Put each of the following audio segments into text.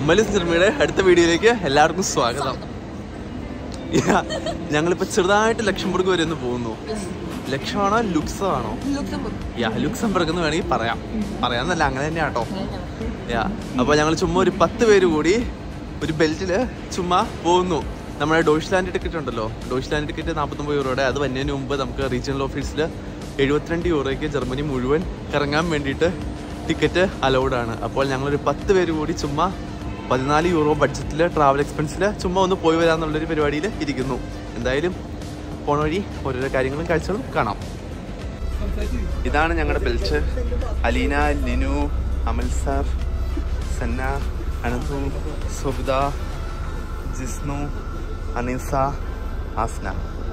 മലീസ് നിർമ്മിയുടെ അടുത്ത വീഡിയോയിലേക്ക് എല്ലാവർക്കും സ്വാഗതം. ഞങ്ങളിപ്പോൾ ചെറുതായിട്ട് ലക്ഷംബർഗ് വരെ ഒന്ന് പോകുന്നു. ലക്ഷമാണോ ലുക്സാണോ? ലുക്സംബർഗ് എന്ന് വേണമെങ്കിൽ പറയാന്നല്ല, അങ്ങനെ തന്നെ ആട്ടോ. അപ്പോൾ ഞങ്ങൾ ചുമ്മാ ഒരു 10 പേര് കൂടി ഒരു ബെൽറ്റിൽ ചുമ്മാ പോകുന്നു. നമ്മുടെ ഡോയ്ച്ച്ലാൻഡ് ടിക്കറ്റ് ഉണ്ടല്ലോ, ഡോയ്ച്ച്ലാൻഡ് ടിക്കറ്റ് 49 യൂറോയുടെ. അത് വരുന്നതിന് മുമ്പ് നമുക്ക് റീജിയണൽ ഓഫീസിൽ 72 യൂറോയ്ക്ക് ജർമ്മനി മുഴുവൻ കറങ്ങാൻ വേണ്ടിയിട്ട് ടിക്കറ്റ് അലൗഡാണ്. അപ്പോൾ ഞങ്ങളൊരു 10 പേര് കൂടി ചുമ്മാ 14 യൂറോ ബഡ്ജറ്റിൽ ട്രാവൽ എക്സ്പെൻസിൽ ചുമ്മാ ഒന്ന് പോയി വരാമെന്നുള്ളൊരു പരിപാടിയിൽ ഇരിക്കുന്നു. എന്തായാലും പോണ വഴി ഓരോരോ കാര്യങ്ങളും കാഴ്ചകളും കാണാം. ഇതാണ് ഞങ്ങളുടെ ബെൽറ്റ്. അലീന, ലിനു, അമൽ സാർ, സന്ന, അനന്തു, സുബിത, ജിസ്നു, അനീസ, ആസ്ന.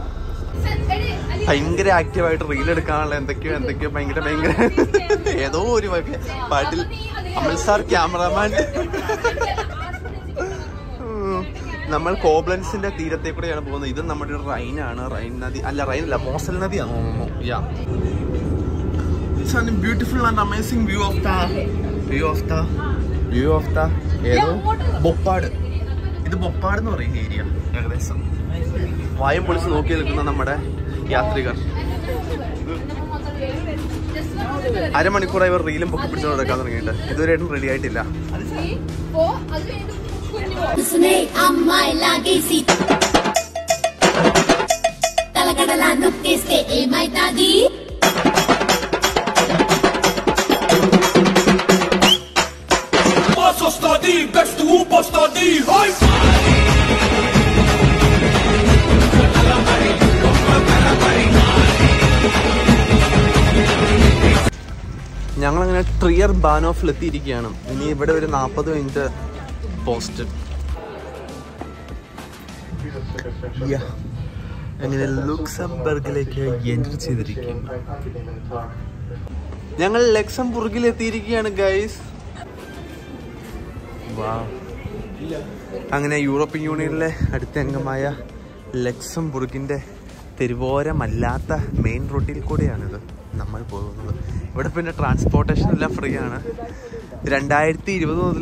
ഭയങ്കര ആക്റ്റീവായിട്ട് റീൽ എടുക്കാനുള്ള എന്തൊക്കെയോ ഭയങ്കര ഏതോ ഒരു പാട്ടിൽ അമൽ സാർ ക്യാമറമാൻ. നമ്മൾ കോബ്ലൻസിന്റെ തീരത്തെ കൂടെയാണ് പോകുന്നത്. ഇത് നമ്മുടെ റൈനാണ്. റൈൻ നദി അല്ല, റൈനല്ല, മോസൽ നദിയാണ് തോന്നുന്നു. Beautiful and amazing view of the ഏതോ ബൊപ്പാട്. ഇത് ബൊപ്പാട് എന്ന് പറയുന്ന ഏരിയ. ഏകദേശം വായും പൊളിച്ച് നോക്കി നിൽക്കുന്ന നമ്മുടെ യാത്രികർ. അരമണിക്കൂറായി ഇവർ റീലും പൊക്കി പിടിച്ചോണ്ട് നടക്കാൻ തുടങ്ങിയിട്ട് ഇതുവരെയായിട്ടും റെഡി ആയിട്ടില്ല. ഞങ്ങളങ്ങനെ ട്രിയർ ബാനോഫിൽ എത്തിയിരിക്കുകയാണ്. ഇനി ഇവിടെ ഒരു 40 മിനിറ്റ് പോസ്റ്റ്. അങ്ങനെ ലക്സംബർഗിലേക്ക് എൻ്റർ ചെയ്തിരിക്കും. ഞങ്ങൾ ലക്സംബർഗിൽ എത്തിയിരിക്കുകയാണ് ഗൈസ്. അങ്ങനെ യൂറോപ്യൻ യൂണിയനിലെ അടുത്ത അംഗമായ ലക്സംബർഗിൻ്റെ തെരുവോരമല്ലാത്ത മെയിൻ റൂട്ടിൽ കൂടെയാണിത് നമ്മൾ പോകുന്നത്. ഇവിടെ പിന്നെ ട്രാൻസ്പോർട്ടേഷൻ എല്ലാം ഫ്രീ ആണ്. 2020 മുതൽ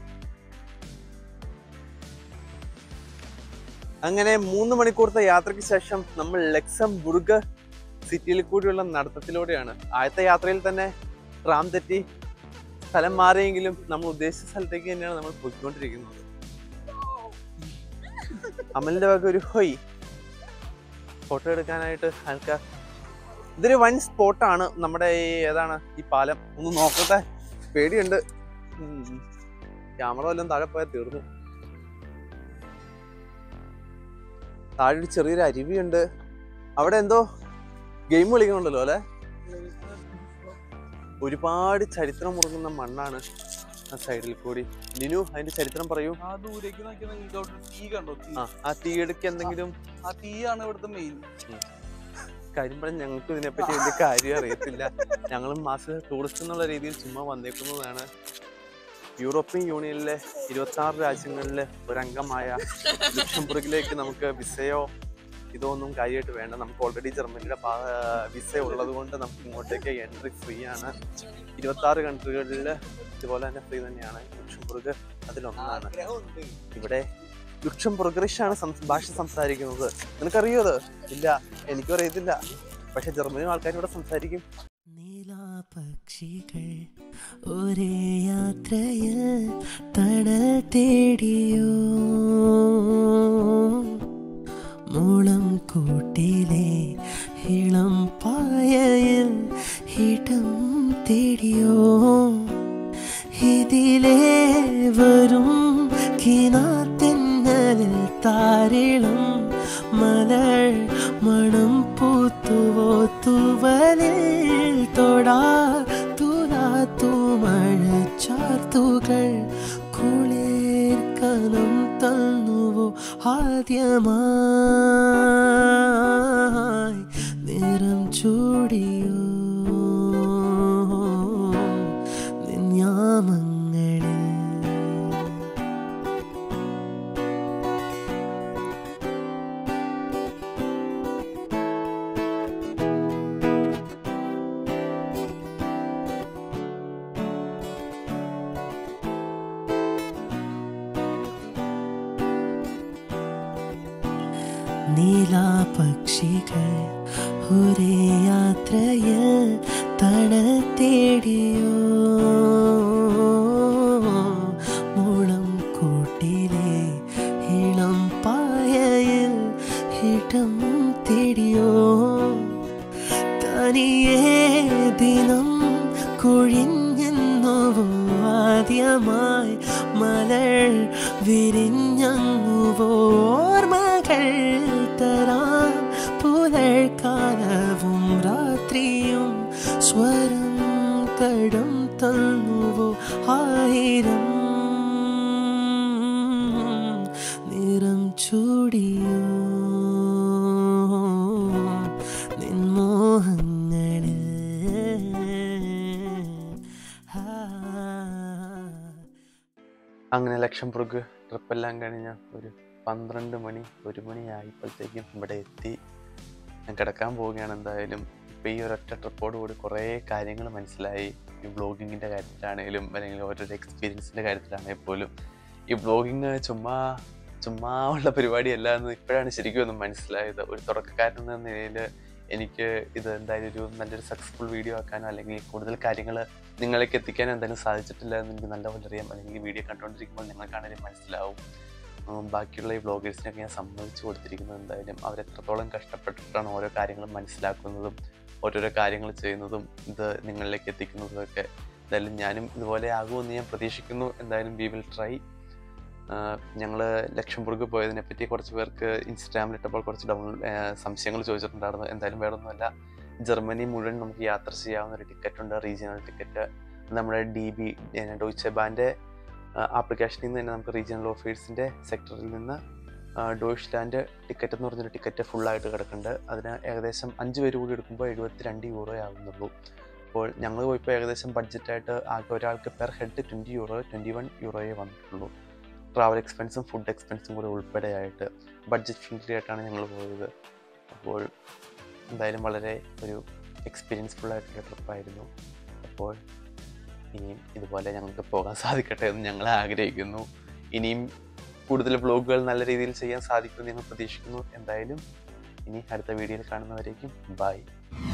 അങ്ങനെ 3 മണിക്കൂറത്തെ യാത്രയ്ക്ക് ശേഷം നമ്മൾ ലക്സംബർഗ് സിറ്റിയിൽ കൂടിയുള്ള നടത്തത്തിലൂടെയാണ്. ആദ്യത്തെ യാത്രയിൽ തന്നെ ട്രാം തെറ്റി സ്ഥലം മാറിയെങ്കിലും നമ്മൾ ഉദ്ദേശിച്ച സ്ഥലത്തേക്ക് തന്നെയാണ് നമ്മൾ പോയിക്കൊണ്ടിരിക്കുന്നത്. അമലിന്റെ വക ഒരു ഹൊയ് ഫോട്ടോ എടുക്കാനായിട്ട് ആൾക്കാർ. ഇതൊരു വൺ സ്പോട്ടാണ്. നമ്മുടെ ഏതാണ് ഈ പാലം? ഒന്ന് നോക്കട്ടെ, പേടിയുണ്ട്. ക്യാമറ വല്ലതും താഴെ പോയാൽ തീർന്നു. താഴെ ഒരു ചെറിയൊരു അരുവിയുണ്ട്. അവിടെ എന്തോ ഗെയിം കളിക്കുന്നുണ്ടല്ലോ അല്ലെ. ഒരുപാട് ചരിത്രം മുറുങ്ങുന്ന മണ്ണാണ് ആ സൈഡിൽ കൂടി. ലിനു, അതിന്റെ ചരിത്രം പറയൂ. ആ തീയിടയ്ക്ക് എന്തെങ്കിലും തീയാണ് ഇവിടുത്തെ മെയിൻ കാര്യം പറഞ്ഞാൽ ഞങ്ങൾക്ക് ഇതിനെപ്പറ്റി വലിയ കാര്യം അറിയത്തില്ല. ഞങ്ങളും മാസ ടൂറിസ്റ്റ് എന്നുള്ള രീതിയിൽ ചുമ്മാ വന്നേക്കുന്നതാണ്. യൂറോപ്യൻ യൂണിയനിലെ 26 രാജ്യങ്ങളിലെ ഒരംഗമായ ലക്സംബർഗിലേക്ക് നമുക്ക് വിസയോ ഇതൊന്നും കാര്യമായിട്ട് വേണ്ട. നമുക്ക് ഓൾറെഡി ജർമ്മനിയുടെ വിസ ഉള്ളത് കൊണ്ട് നമുക്ക് ഇങ്ങോട്ടേക്ക് എൻട്രി ഫ്രീ ആണ്. 26 കൺട്രികളിൽ ഇതുപോലെ തന്നെ ഫ്രീ തന്നെയാണ്. ലക്സംബർഗ് അതിലൊന്നാണ്. ഇവിടെ ലക്സംബർഗിഷാണ് ഭാഷ സംസാരിക്കുന്നത്. നിനക്കറിയോ അത്? ഇല്ല, എനിക്കും അറിയത്തില്ല. പക്ഷെ ജർമ്മനി ആൾക്കാർ ഇവിടെ സംസാരിക്കും. പക്ഷികൾ ഒരേ യാത്രയിൽ തണൽ തേടിയോ, മൂളം കൂട്ടിലെ ഇളം പായയിൽ ഇടം തേടിയോ, ഇതിലേ വരും കിനാത്തെന്നലിൽ താരിളം മലർ മണം പൂത്തുവോ തൂവലിൽ തൊടാ തുലാത്തു മഴച്ചാർത്തുകൾ കുളിർ കനം തന്നുവോ ആദ്യമായി നിറം ചൂടിയോ നിന്യാമങ്ങളിൽ. നീലാപക്ഷികൾ ഒരേ യാത്രയിൽ തണ തേടിയോ മുളം കൂട്ടിലെ ഇളം പായയിൽ ഇടം തേടിയോ തനിയേ ദിനം കൊഴിഞ്ഞെന്നുവോ ആദ്യമായി മലർ വിരിഞ്ഞങ്ങുവോ ഓർമ്മകൾ തരാം പുലർക്കാലവും രാത്രിയും സ്വരം കടം തന്നുവോ ആയിരം നിറം ചൂടിയോ നിൻമോഹങ്ങളിൽ അങ്ങനെ ലക്ഷംബർഗ് ട്രിപ്പെല്ലാം കഴിഞ്ഞ് ഒരു 12 മണി 1 മണി ആയപ്പോഴത്തേക്കും ഇവിടെ എത്തി. ഞാൻ കിടക്കാൻ പോവുകയാണ്. എന്തായാലും ഇപ്പം ഈ ഒരൊറ്റ ട്രിപ്പോടുകൂടി കുറേ കാര്യങ്ങൾ മനസ്സിലായി. ഈ വ്ളോഗിങ്ങിൻ്റെ കാര്യത്തിലാണെങ്കിലും അല്ലെങ്കിൽ ഓരോരോ എക്സ്പീരിയൻസിൻ്റെ കാര്യത്തിലാണെങ്കിൽ പോലും ഈ വ്ളോഗിങ് ചുമ്മാ ഉള്ള പരിപാടിയല്ല എന്ന് ഇപ്പോഴാണ് ശരിക്കും ഒന്നും മനസ്സിലായത്. ഒരു തുടക്കക്കാരൻ എന്ന നിലയിൽ എനിക്ക് ഇത് എന്തായാലും ഒരു നല്ലൊരു സക്സസ്ഫുൾ വീഡിയോ ആക്കാനോ അല്ലെങ്കിൽ കൂടുതൽ കാര്യങ്ങൾ നിങ്ങളിലേക്ക് എത്തിക്കാനോ എന്തായാലും സാധിച്ചിട്ടില്ല എന്ന് എനിക്ക് നല്ലപോലെ അറിയാം. അല്ലെങ്കിൽ ഈ വീഡിയോ കണ്ടുകൊണ്ടിരിക്കുമ്പോൾ നിങ്ങൾക്കാണെങ്കിലും മനസ്സിലാവും. ബാക്കിയുള്ള ഈ വ്ളോഗേഴ്സിനൊക്കെ ഞാൻ സമ്മതിച്ചു കൊടുത്തിരിക്കുന്നത് എന്തായാലും അവരെത്രത്തോളം കഷ്ടപ്പെട്ടിട്ടാണ് ഓരോ കാര്യങ്ങളും മനസ്സിലാക്കുന്നതും ഓരോരോ കാര്യങ്ങൾ ചെയ്യുന്നതും ഇത് നിങ്ങളിലേക്ക് എത്തിക്കുന്നതൊക്കെ. എന്തായാലും ഞാനും ഇതുപോലെ ആകുമെന്ന് ഞാൻ പ്രതീക്ഷിക്കുന്നു. എന്തായാലും വി വിൽ ട്രൈ. ഞങ്ങൾ ലക്ഷംബർഗ് പോയതിനെപ്പറ്റി കുറച്ച് പേർക്ക് ഇൻസ്റ്റാഗ്രാമിലിട്ടപ്പോൾ കുറച്ച് സംശയങ്ങൾ ചോദിച്ചിട്ടുണ്ടായിരുന്നു. എന്തായാലും വേറൊന്നുമല്ല, ജർമ്മനി മുഴുവൻ നമുക്ക് യാത്ര ചെയ്യാവുന്ന ഒരു ടിക്കറ്റുണ്ട്, റീജിയണൽ ടിക്കറ്റ്. നമ്മുടെ DB ഡോയ്ച്ചെ ബാൻ്റെ ആപ്ലിക്കേഷനിൽ നിന്ന് തന്നെ നമുക്ക് റീജിയണൽ ഓഫീസിൻ്റെ സെക്ടറിൽ നിന്ന് ഡോയ്ച്ച്ലാൻഡ് ടിക്കറ്റ് എന്ന് പറഞ്ഞൊരു ടിക്കറ്റ് ഫുള്ളായിട്ട് കിടക്കുന്നുണ്ട്. അതിന് ഏകദേശം 5 പേര് കൂടി എടുക്കുമ്പോൾ 72 യൂറോ ആകുന്നുള്ളൂ. അപ്പോൾ ഞങ്ങൾ പോയപ്പോൾ ഏകദേശം ബഡ്ജറ്റായിട്ട് ആകെ ഒരാൾക്ക് പെർ ഹെഡ് 20 യൂറോ 21 യൂറോയെ വന്നിട്ടുള്ളൂ. ട്രാവൽ എക്സ്പെൻസും ഫുഡ് എക്സ്പെൻസും കൂടെ ഉൾപ്പെടെയായിട്ട് ബഡ്ജറ്റ് ഫ്രണ്ട്ലി ആയിട്ടാണ് ഞങ്ങൾ പോയത്. അപ്പോൾ എന്തായാലും വളരെ ഒരു എക്സ്പീരിയൻസ്ഫുൾ ആയിട്ടുള്ള ട്രിപ്പായിരുന്നു. അപ്പോൾ ഇനിയും ഇതുപോലെ ഞങ്ങൾക്ക് പോകാൻ സാധിക്കട്ടെ എന്ന് ഞങ്ങൾ ആഗ്രഹിക്കുന്നു. ഇനിയും കൂടുതൽ വ്ളോഗുകൾ നല്ല രീതിയിൽ ചെയ്യാൻ സാധിക്കുമെന്ന് ഞങ്ങൾ പ്രതീക്ഷിക്കുന്നു. എന്തായാലും ഇനി അടുത്ത വീഡിയോയിൽ കാണുന്നവരേക്കും ബൈ.